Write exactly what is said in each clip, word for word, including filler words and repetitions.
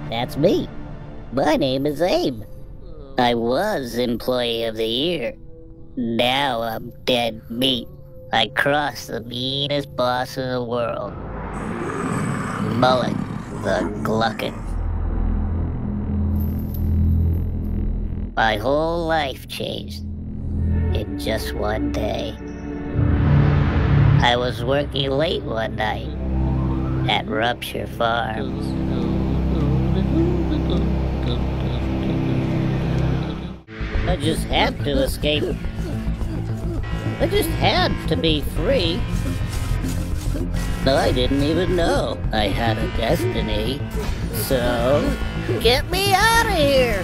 That's me. My name is Abe. I was Employee of the Year. Now I'm dead meat. I crossed the meanest boss in the world. Mullet the Gluckin. My whole life changed in just one day. I was working late one night at Rupture Farms. I just had to escape. I just had to be free. I didn't even know I had a destiny. So, get me out of here!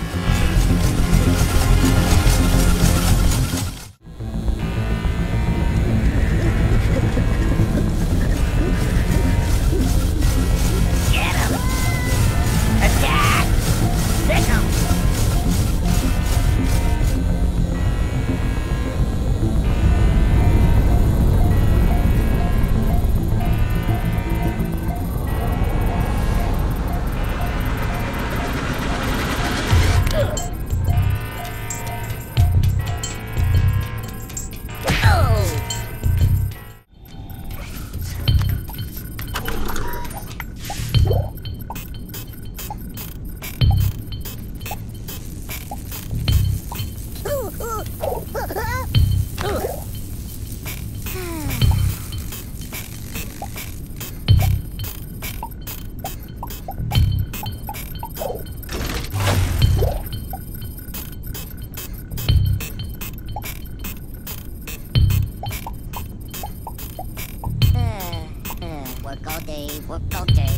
Get him! Attack! Sick him! Work all day, work all day.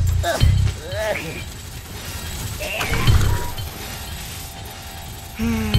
Hmm.